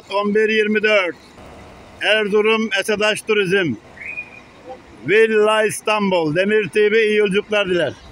saat 11.24. Erzurum ESADAŞ Turizm Villa İstanbul Demir TV iyi yolculuklar diler.